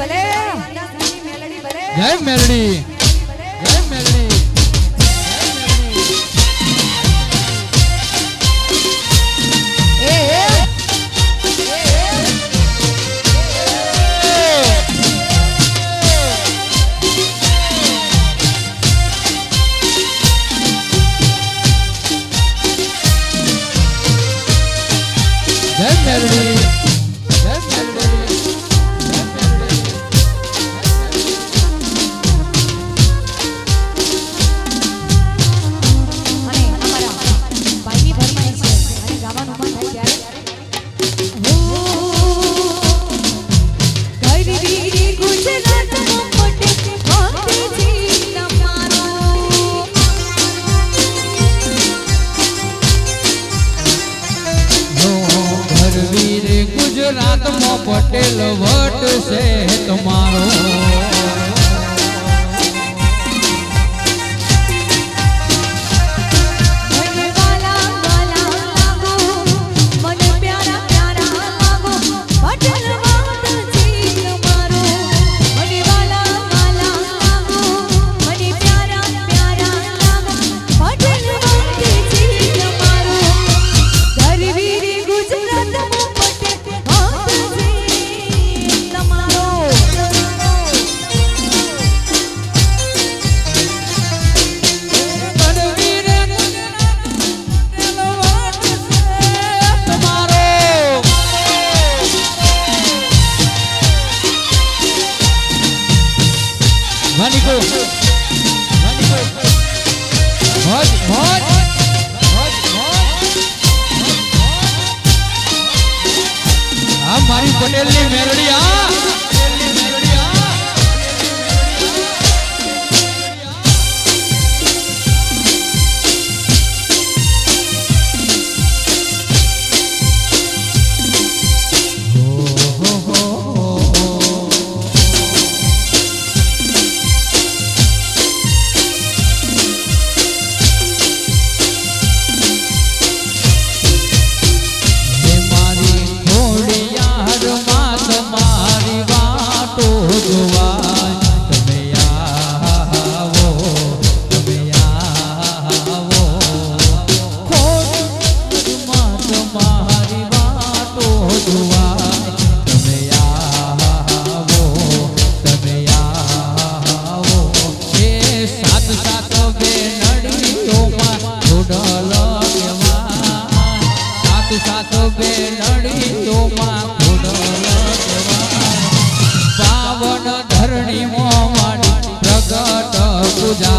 जय मेलडी जय मेलडी जय मेलडी गुजरात में पटेल वट से तुम्हारो हमारी पटेल ने मेलोडी पावन धरणी मोमाड़ी प्रगट पूजा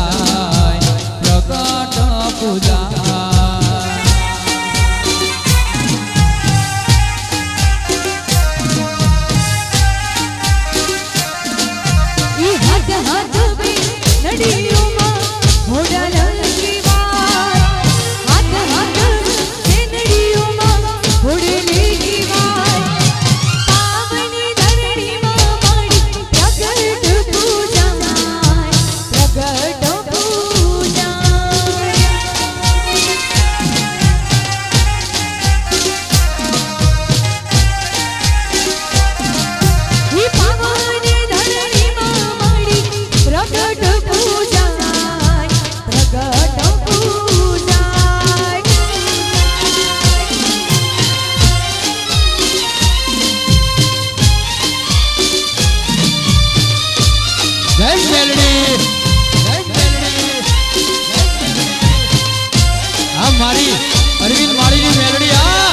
हमारी अरविंद माड़ी की मेलोडी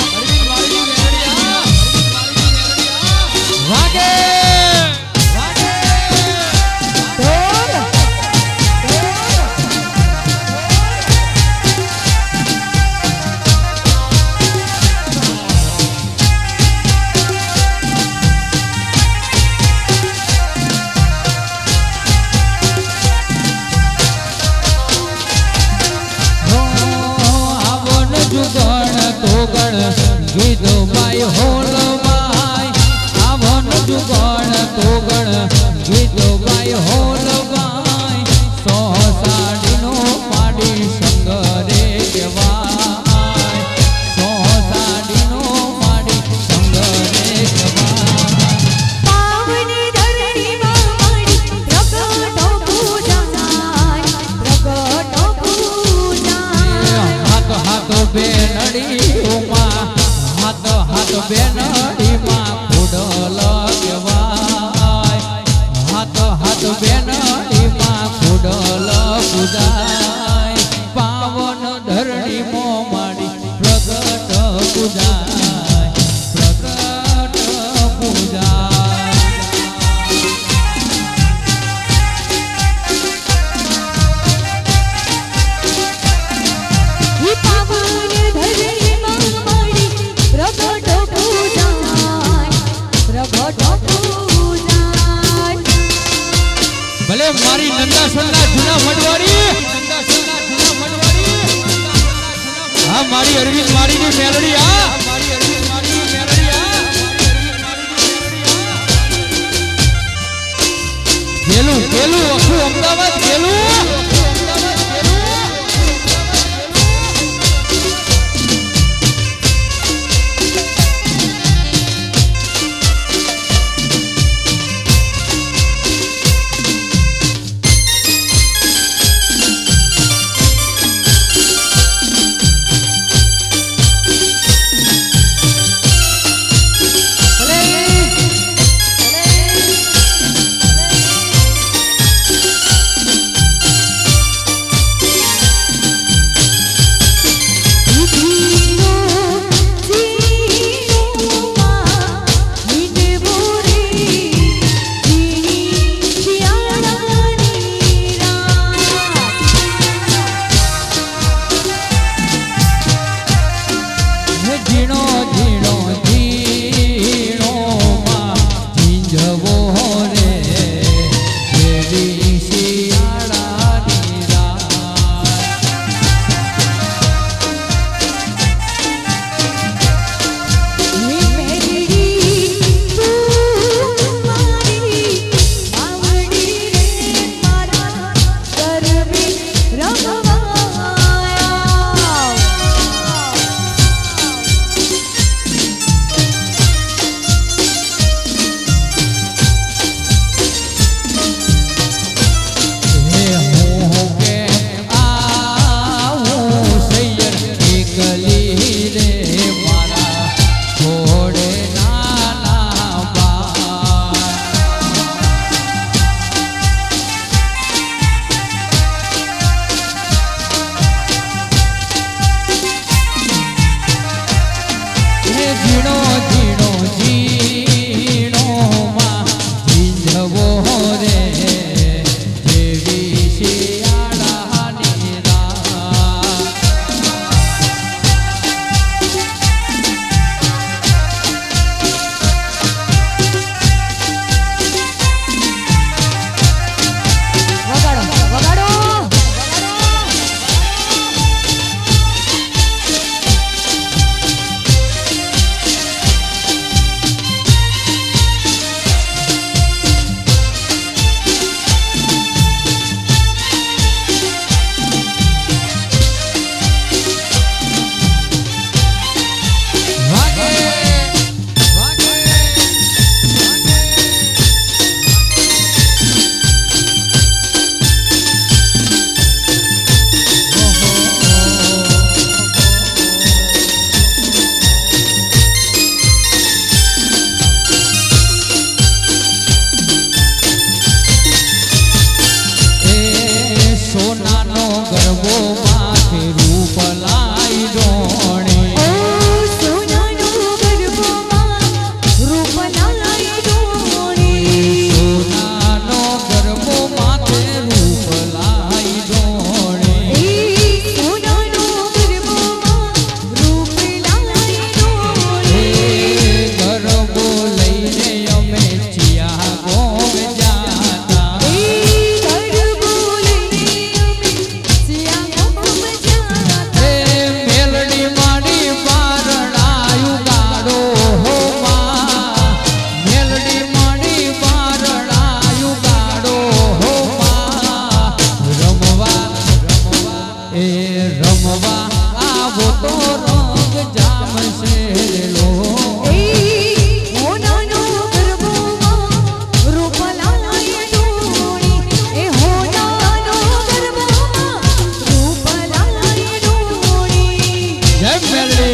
गीतो बाई होल बाई आवन जुगण तो गण गीतो बाई होल बाई सो साड़ी नो पाड़ी संगरे केवाय सो साड़ी नो पाड़ी संगरे केवाय पावनी धरणी બેનડી ઉમા હાથ હાથ બેનડી માં ખોડલ કહેવાય હાથ હાથ બેનડી માં ખોડલ પૂજાય પાવન ધરણી મો માડી પ્રગટ પૂજાય પ્રગટ પૂજાય ભલે મારી નંદાસરના જૂના મઢવાડી હા મારી અરવિંદ મારીની મેલડી આ મારી અરવિંદ મારીની મેલડી આ ગેલું ગેલું આખું અમદાવાદ ગેલું मेलडी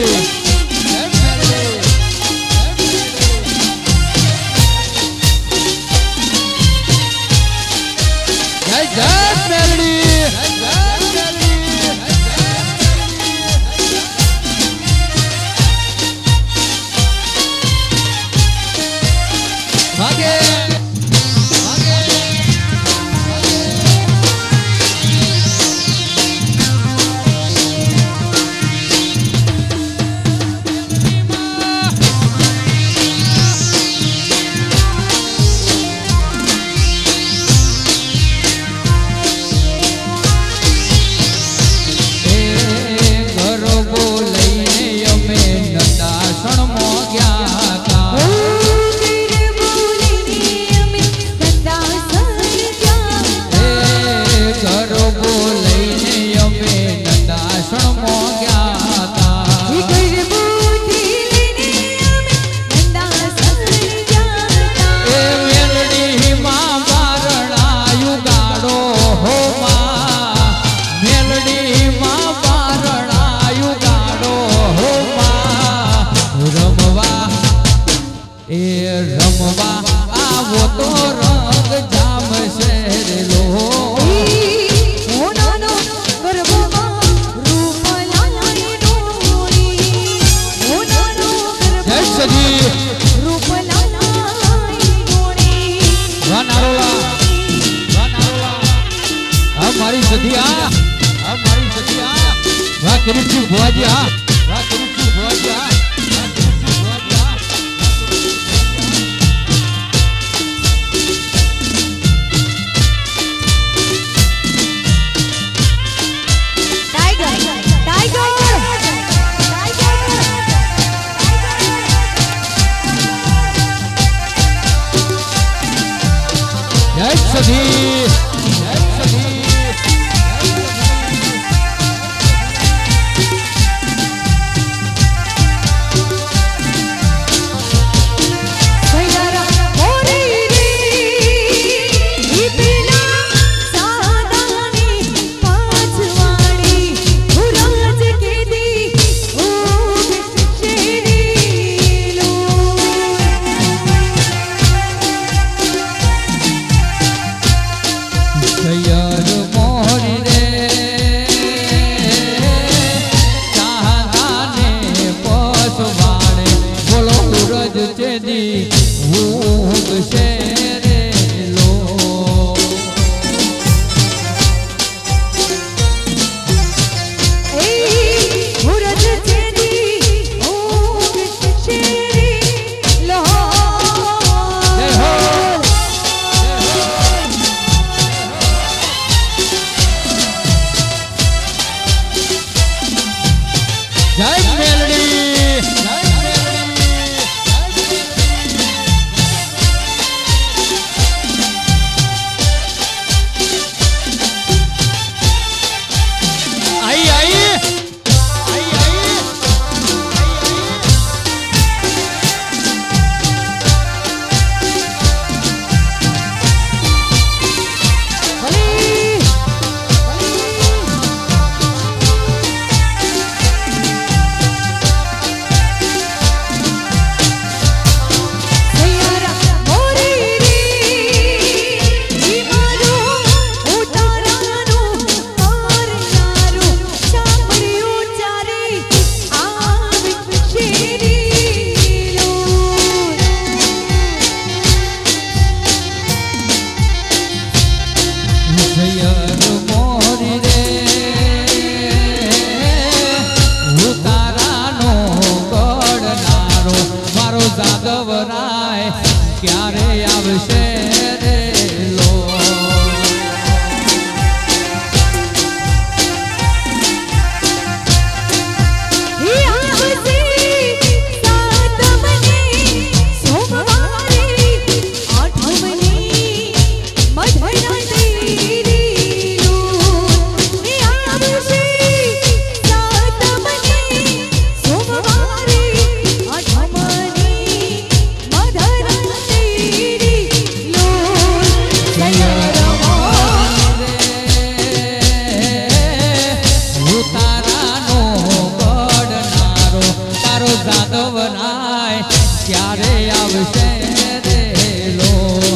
સાતવરાય ક્યારે આવશે રે લો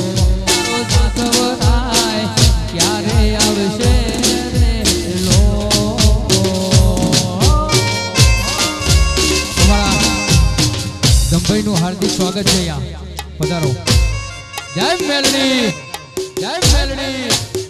સાતવરાય ક્યારે આવશે રે લો દંભઈ નું હાર્દિક સ્વાગત છે અહીંયા પધારો જય મેલડી જય મેલડી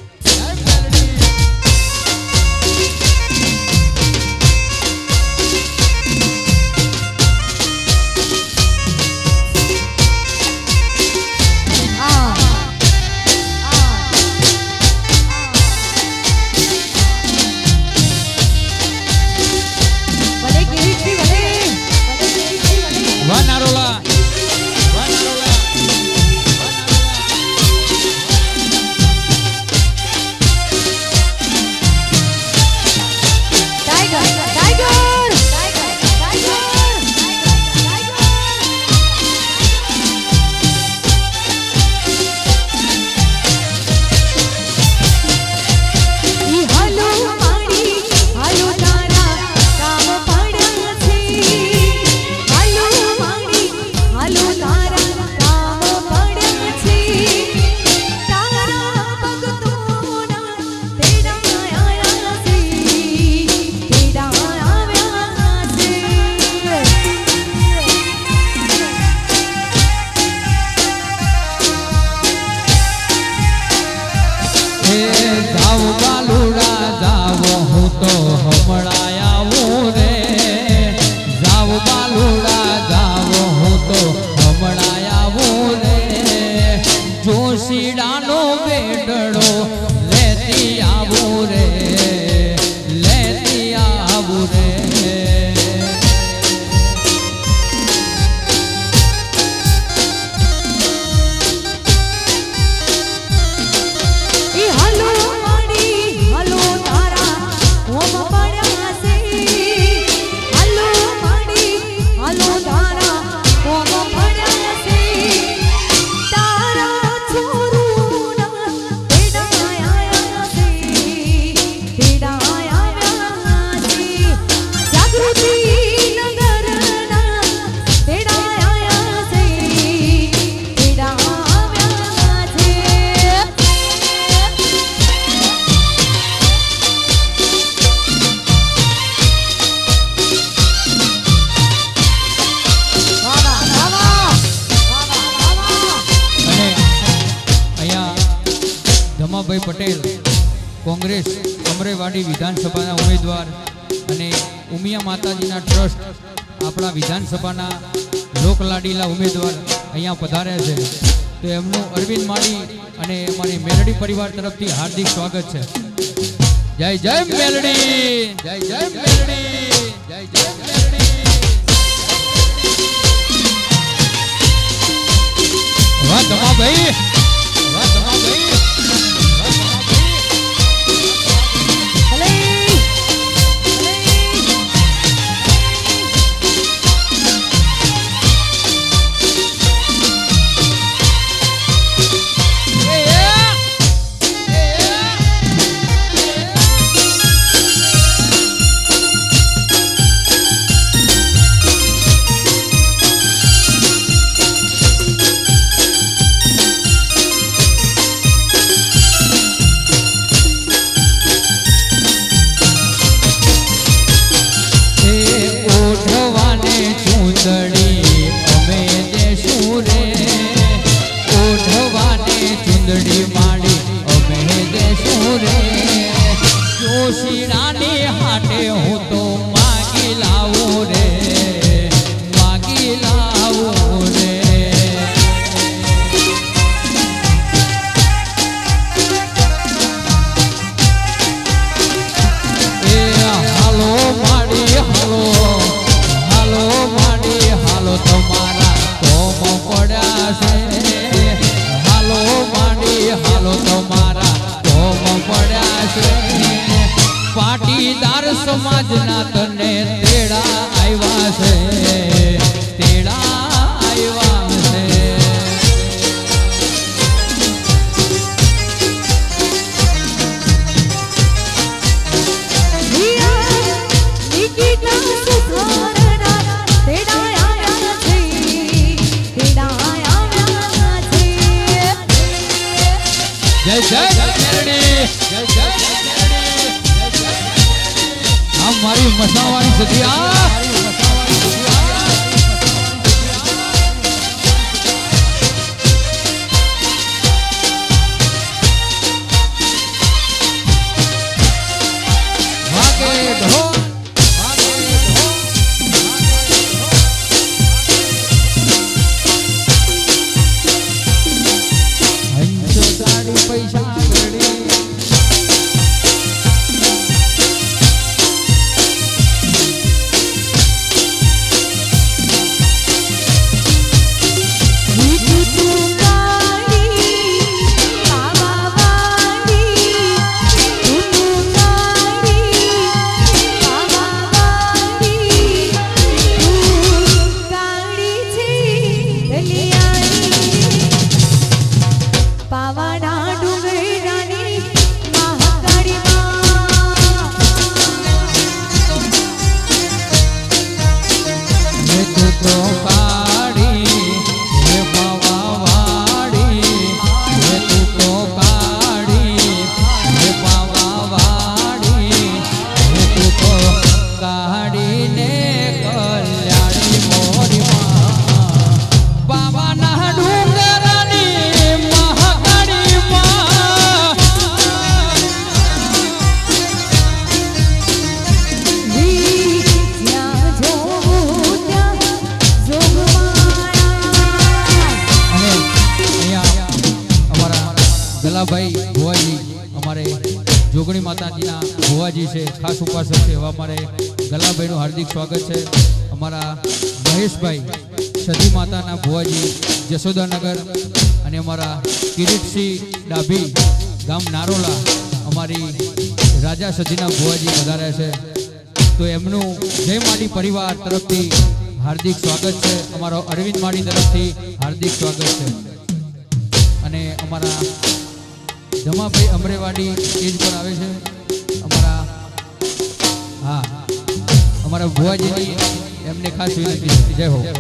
પટેલ કોંગ્રેસ અમરેવાડી વિધાનસભાના ઉમેદવાર અને ઉમિયા માતાજીના ટ્રસ્ટ આપણા વિધાનસભાના લોકલાડીલા ઉમેદવાર અહીંયા પધાર્યા છે તો એમનું અરવિંદ માળી અને અમારી મેલડી પરિવાર તરફથી હાર્દિક સ્વાગત છે જય જય મેલડી જય જય મેલડી જય જય મેલડી વાહ ધમા ભાઈ વાહ ધમા ભાઈ પાટીદાર સમાજના તને તેડા આવ્યા મસાવાળી સદિયા ભાઈ ભુવાજી અમારે જોગણી માતાજીના ભુવાજી છે, ખાસ ઉપાસક છે એવા અમારે ગલાભાઈનું હાર્દિક સ્વાગત છે. અમારા મહેશભાઈ સતી માતાના ભુવાજી જશોદાનગર અને અમારા કિરીટસિંહ ડાભી ગામ નારોલા અમારી રાજા સતીના ભુવાજી વધાર્યા છે. તો એમનું જય માડી પરિવાર તરફથી હાર્દિક સ્વાગત છે. અમારો અરવિંદ માડી તરફથી હાર્દિક સ્વાગત છે. અને અમારા જમાભાઈ અમરેવાડી સ્ટેજ પર આવે છે. અમારા ભુવાજીની એમને ખાસ વિનંતી છે. જય હો.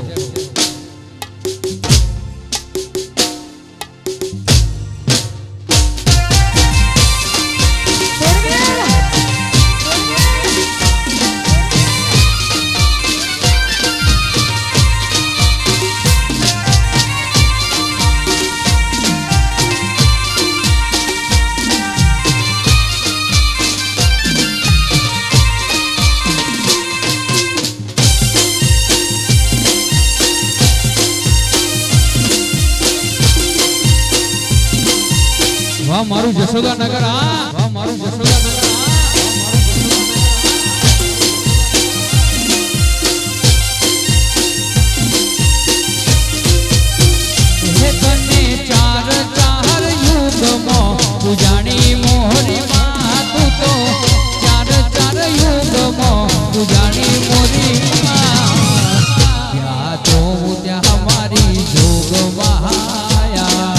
વાહ મારું જશોદાનગર, આ વાહ મારું જશોદાનગર. તને ચાર ચાર યુગમાં પૂજાણી મોરી માં, તું તો ચાર ચાર યુગમાં પૂજાણી મોરી માં. ત્યાં તો ત્યાં મારી જોગ વહાયા.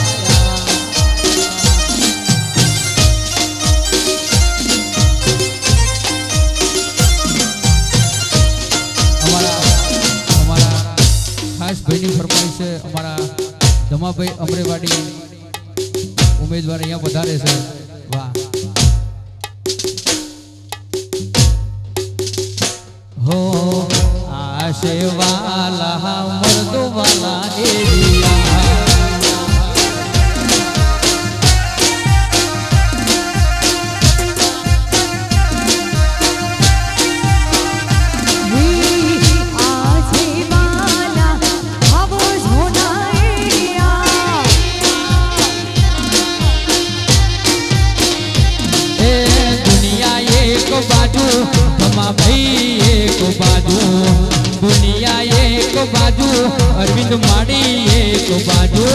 ભાઈની ફરમાઈશ છે. અમારા ધમાભાઈ અમરેવાડી ઉમેદવાર અહીંયા વધારે છે. વાહ હો આશે વાલા મર્દો વાલા એરિયા. ભાઈ એક બાજુ દુનિયા, એક બાજુ અરવિંદ માડી, એક બાજુ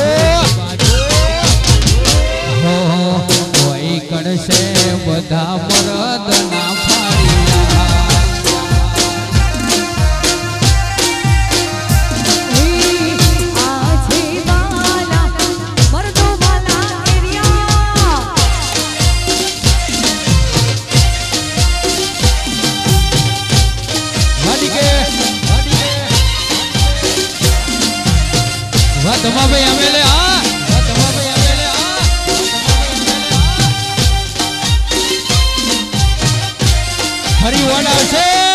કોઈ કણશે બધા મરદના ફાળિયા. ધમાભાઈ અમેલે આ, ધમાભાઈ અમેલે આ. ફરી વડ આવશે.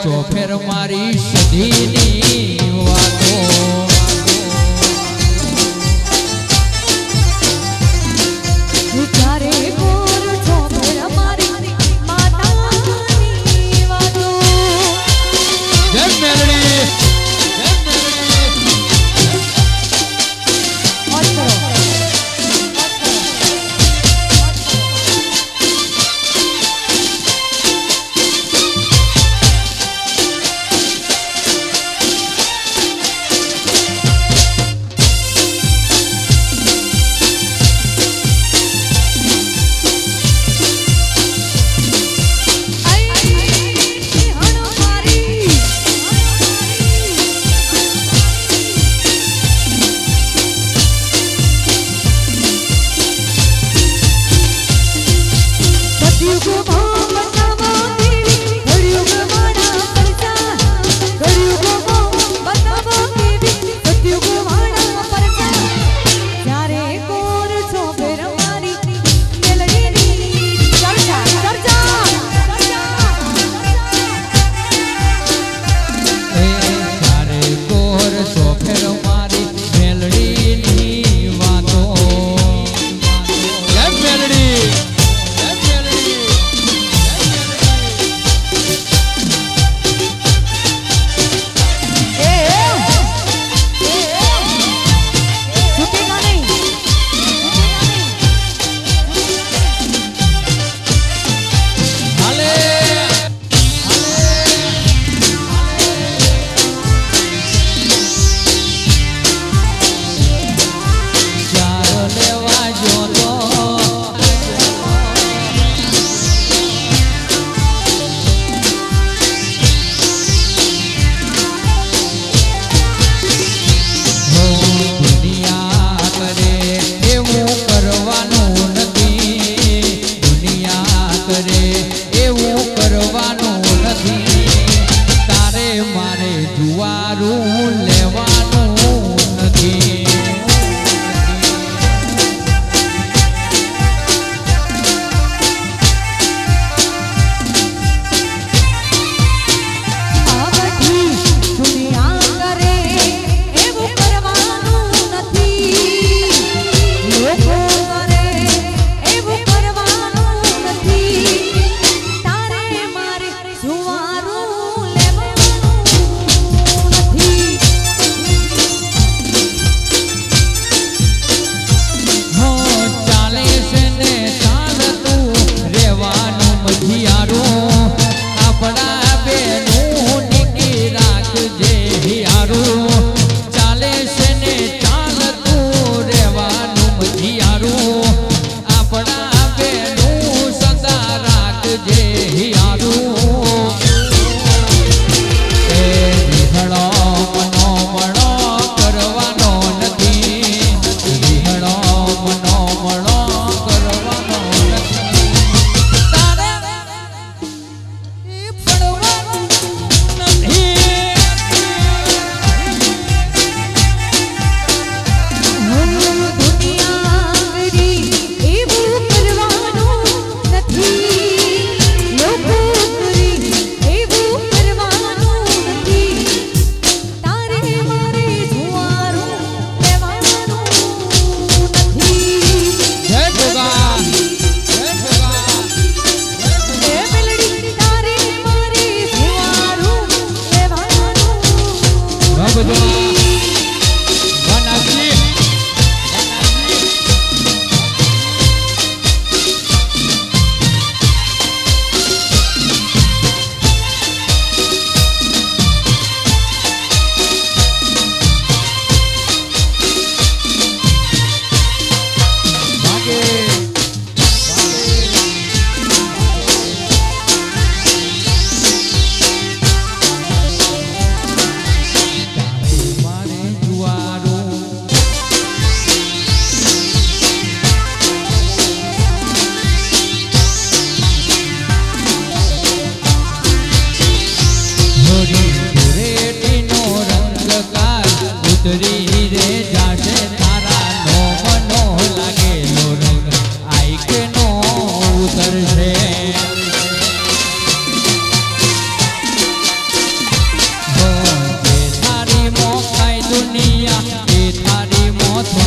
ચોફેર મારી સદીની વાતો ચારે કોર ચોફેર મારી માતાની વાતો જય મેલડી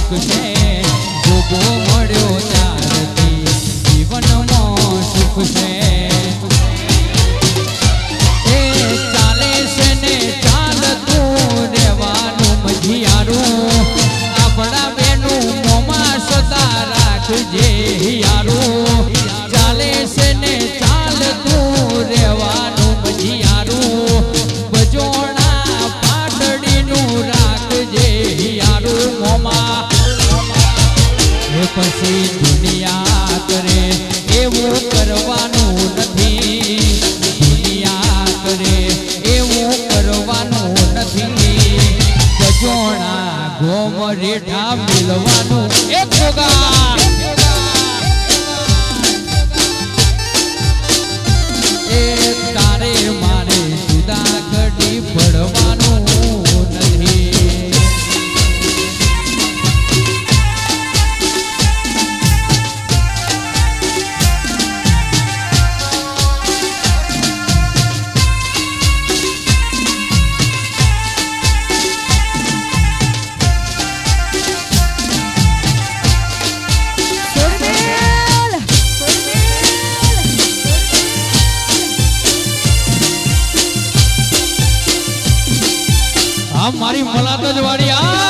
સુખ છે જોગો મળ્યો ત્યારથી જીવનમાં સુખ છે એ ચાલે છે ને ચાલતું રહેવાનું મજિયારું આપણા બેનું મોમાં સદા રાખજે યારું ચાલે છે ને ચાલતું રહેવાનું મજિયારું બજોણા પાટડીનું રાખજે યારું મોમાં પછી દુનિયા કરે એવું કરવાનું નથી દુનિયા કરે એવું કરવાનું નથી બજોણા ગોમ રેઠા મિલવાનું એક જોગા એ તારે મારે જુદા ઘડી પડવાનું નથી મારી મલાત જ વાળી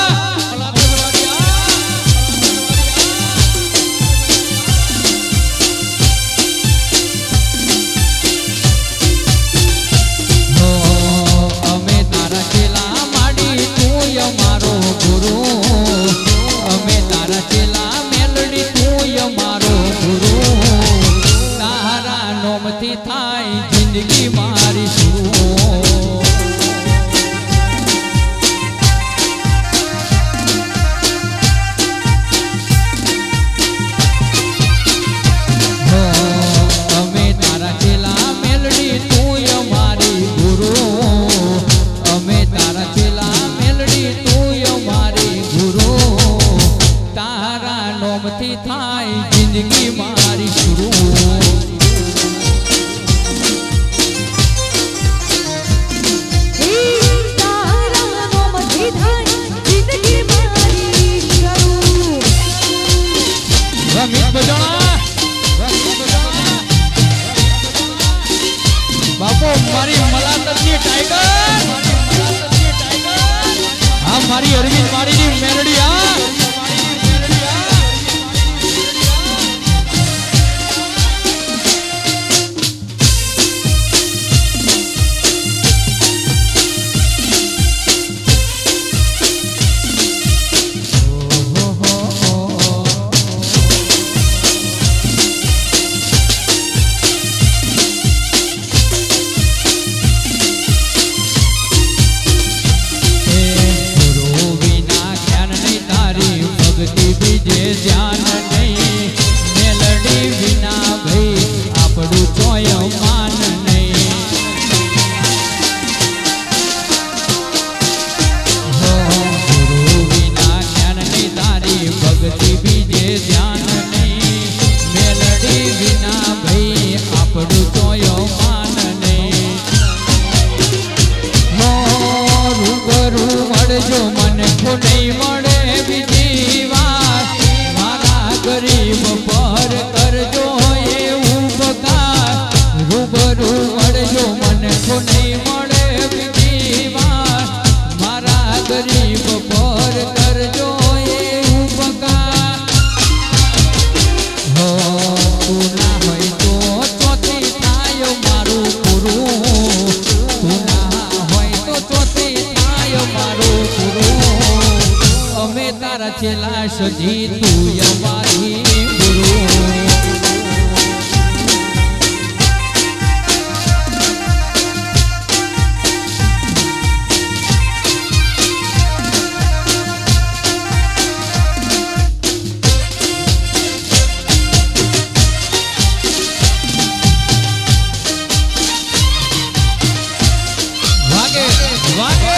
અમે તારા ચેલા માડી તું અમારો ગુરુ અમે તારા ચેલા મેલડી તું અમારો ગુરુ તારા નોમથી થાય જિંદગી મારી શું થાય જિંદગી મારી શરૂ તારા નોમથી થાય જિંદગી મારી શરૂ રમીત બજાણા બાપો મારી મલાતની ટાઈગર હા મારી અરવિંદ મારીની મેલડી આ चेला सजी तू અમારી ગુરુ વાગે વાગે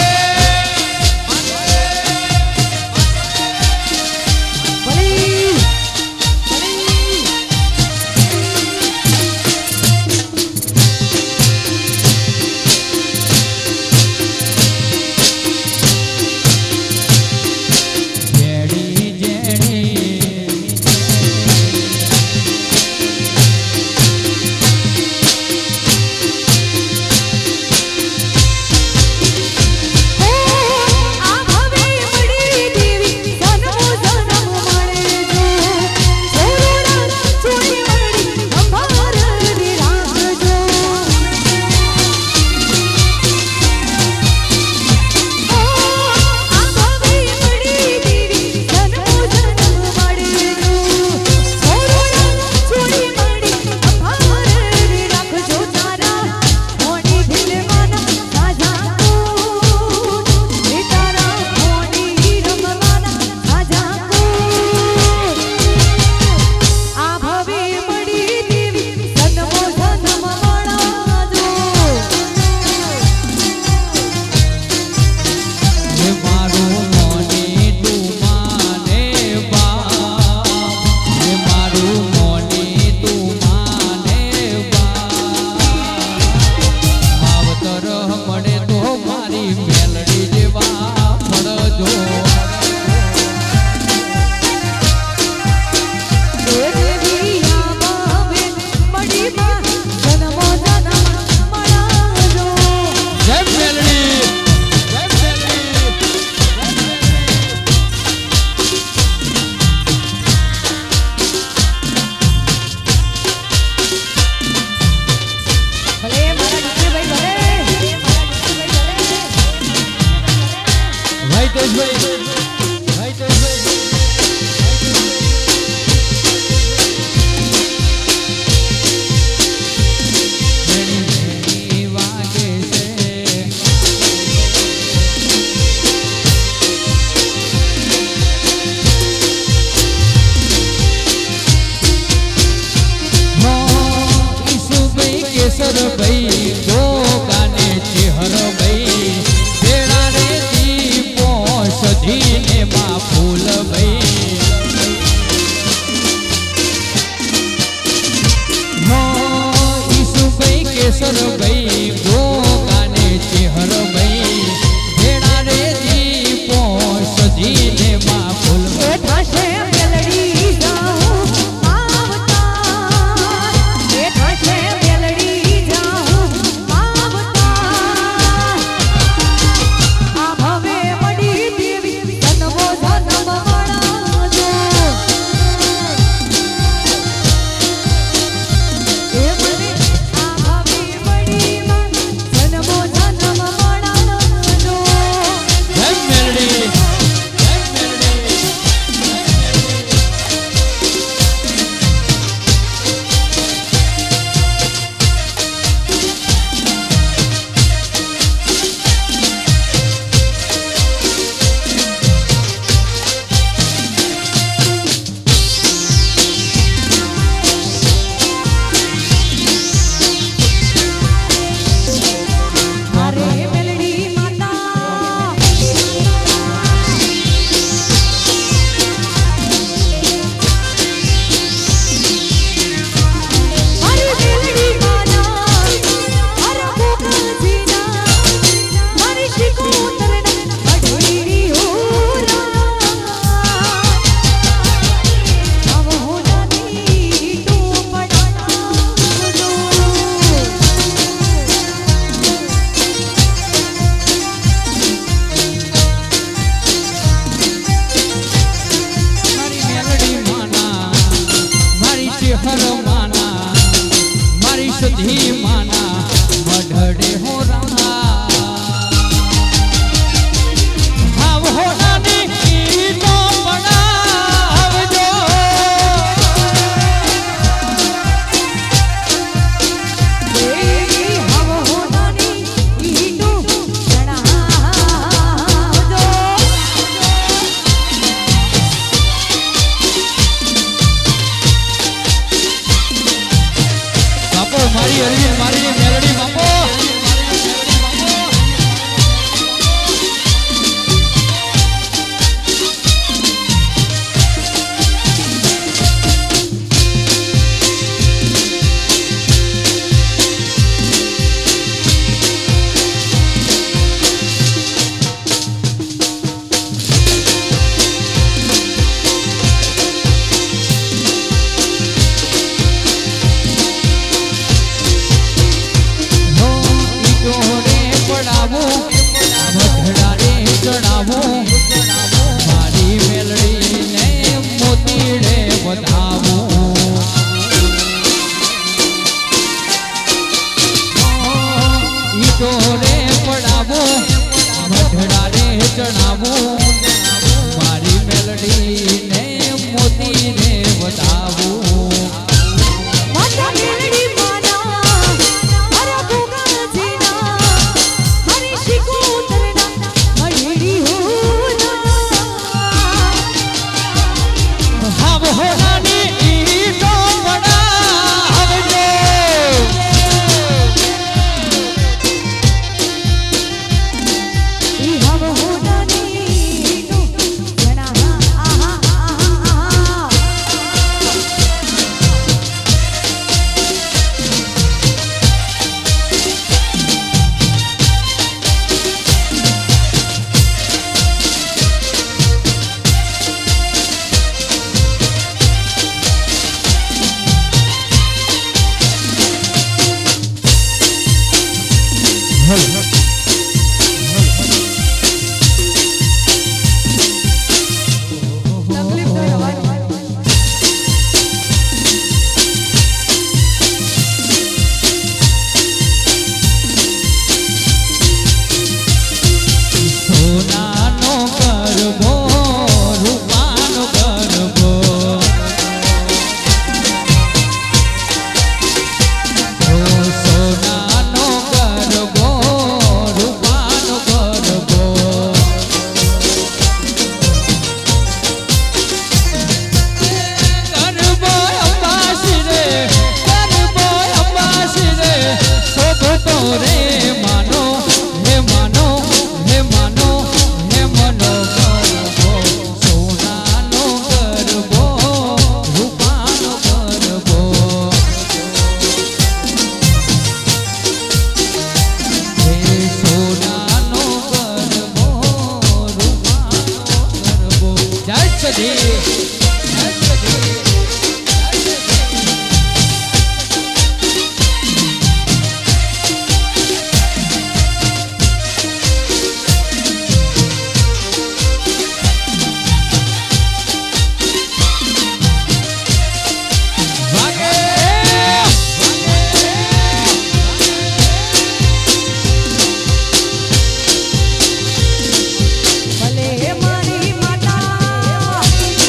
મળે તો મારી મેલડી જેવા મળજો તકલીફ થઈ અવાજ સોનાનો ગરબો રૂપાનો ગરબો સોનાનો ગરબો રૂપાનો ગરબો ગરબો અંબાસી રે શોભતો રે માનો હે માનો હે માનો હે મનો ગરબો સોનાનો ગરબો રૂપાનો ગરબો હે સોનાનો ગરબો રૂપાનો ગરબો જય સદી જય સદી ભલે મારી માતા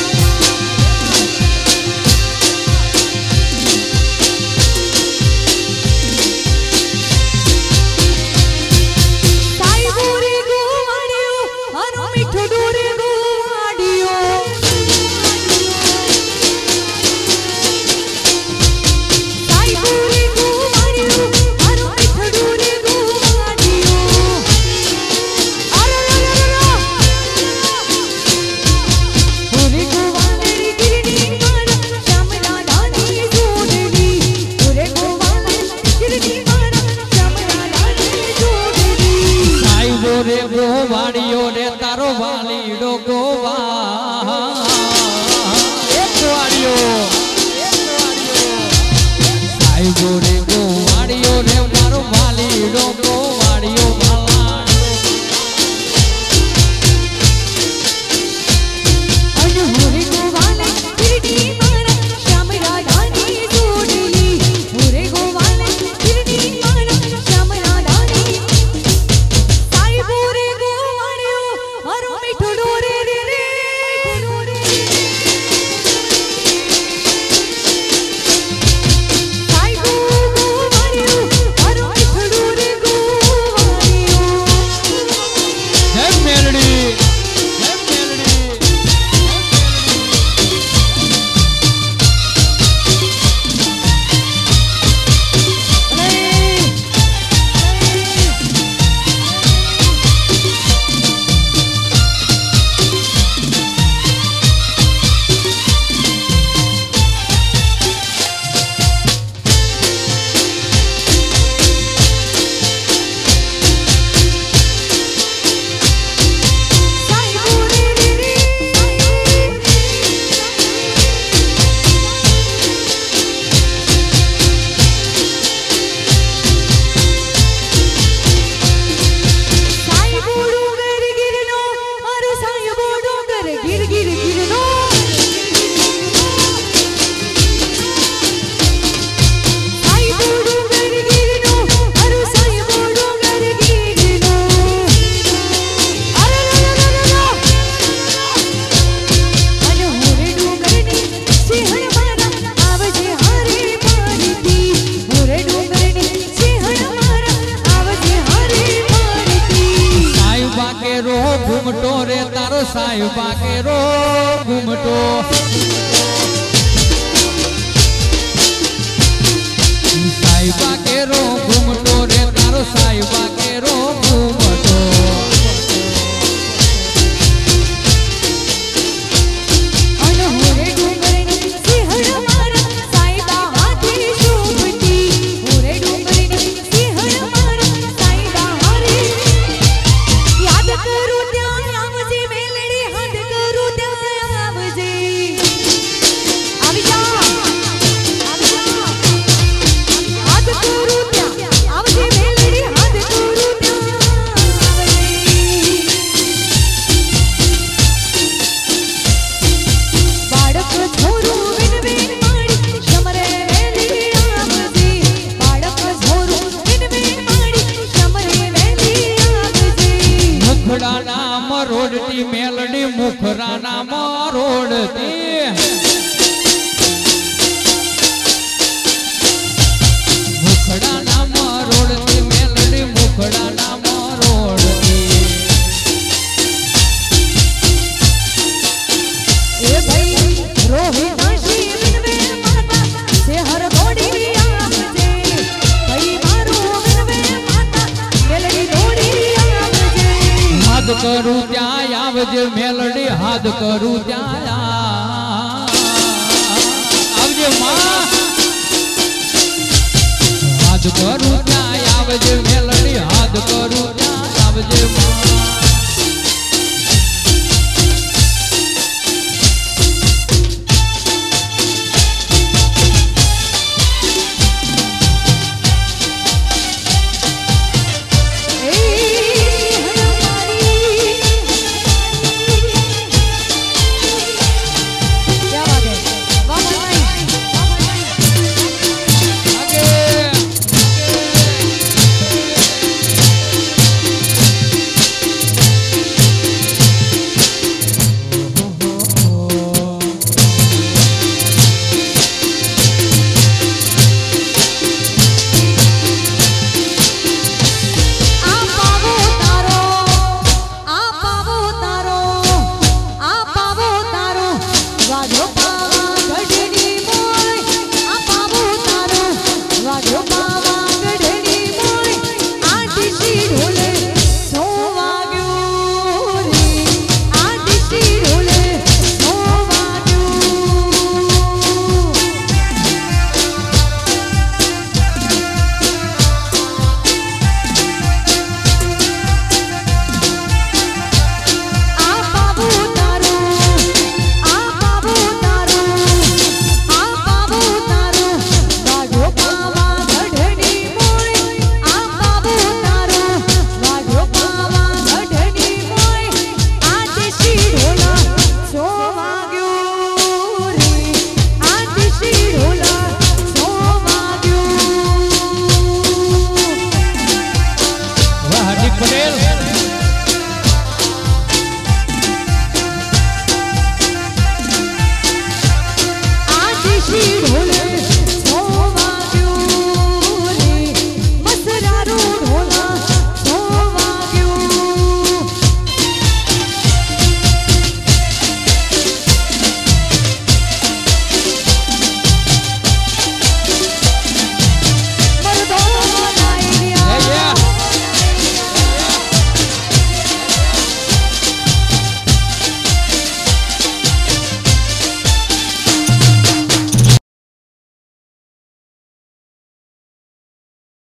સાઈ ગોરે ગોવાડિયો હરો મીઠો ડોરે ગોવાડિયો સાઈ ગોરે ગોવાડિયો હરો મીઠો ડોરે ગોવાડિયો પૂરી ગોવાળડી ગિરડી મારા શ્યામલા દાની જોડલી પૂરે ગોવાળડી ગિરડી મારા શ્યામલા દાની જોડલી સાઈબો રે ગોવાળિયો રે તારો વાલીડો ગોવા એક વાળિયો સાઈબો રે ગોવાળિયો રે તારો વાલીડો ગોવાળિયો વાલા અને પૂરે ગોવાળડી ગિરડી મારા શ્યામલા દાની જોડલી પૂરે ગોવાળડી ગિરડી મારા શ્યામલા દાની સાઈ પૂરે ગોવાળિયો હરો મીઠો ડોરે રે રે સાઈ ગોવાળિયો હરો મીઠો ડોરે ગોવાળિયો જય મેલડી જય મેલડી સાઈ પૂરે રે રે સાઈ બોડો ગર ગિરનો હરો સાઈ બોડો ગર ગિર ગિર ગિરનો સાઈ બોડો ગર ગિરનો હરો સાઈ બોડો ગર ગિરનો અરે અને હોરે ડુંગરની સિંહણ મારા આવજે હારે મારતી હોરે ડુંગરની સિંહણ મારા આવજે હારે મારતી સાઈબા કેરો ઘૂમટો રે તારો સાઈબા કેરો ઘૂમટો સાઈબા કેરો ઘૂમટો રે તારો સાઈબા કેરો ઘૂમટો અને હોરે ડુંગરની સિંહણ મારા સાઈબા હાથે શોભતી હોરે ડુંગરની સિંહણ મારા સાઈબા હારે યાદ કરું ત્યાં આવજે મેલડી યાદ કરું ત્યાં આવજે આવી જા યાદ કરું ત્યાં આવજે મેલડી યાદ કરું નખરાના મરોડતી મુખડાના મરોડતી મેલડી મુખડાના મરોડતી એ ભાઈ રોહિતા શિવન વે માતા સે હર ગોડી આવજે ભાઈ મારો વે માતા મેલડી ગોડી આવજે હાથ કરું ત્યાં આવજે મેલડી હાથ કરું ત્યાં આવજે માં હાથ કરું ત્યાં આવજે મેલડી હાથ કરું ત્યાં આવજે માં પટેલ